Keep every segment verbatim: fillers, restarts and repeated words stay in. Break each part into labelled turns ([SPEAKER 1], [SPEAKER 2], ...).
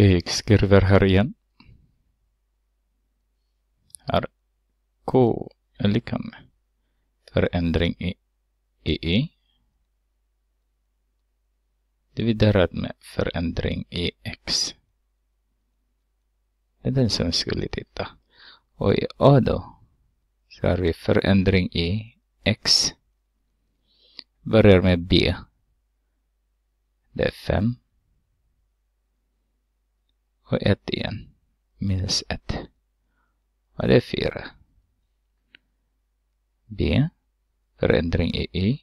[SPEAKER 1] Okej, jag skriver här igen. Här K är lika med förändring i E dividerat med förändring i X. Det är den som vi skulle titta. Och i A då så har vi förändring i X. Börjar med B. Det är fem. Och ett igen. Minus ett. Och det är fyra. B. Förändring i Y.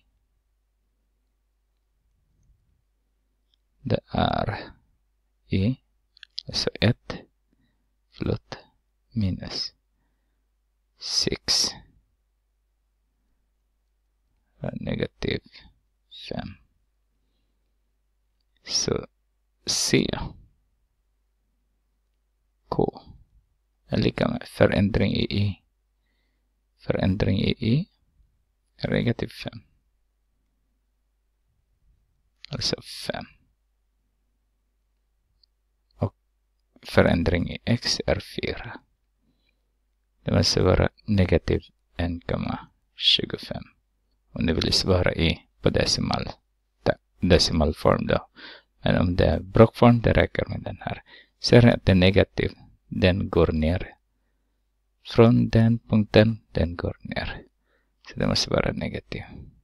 [SPEAKER 1] Det är Y. Alltså ett. Förlåt. Minus sex. Negativ fem. Så C. K är lika med förändring i Y. Förändring i Y är negativ fem. Alltså fem. Och förändring i X är fyra. Det måste vara negativ en komma tjugofem. Om det vill svara i på decimal, decimalform då. Men om det är blockform, det räcker med den här. Ser ni att det är negativ? Den går ner. Från den punkten, den går ner. Så det måste vara negativ.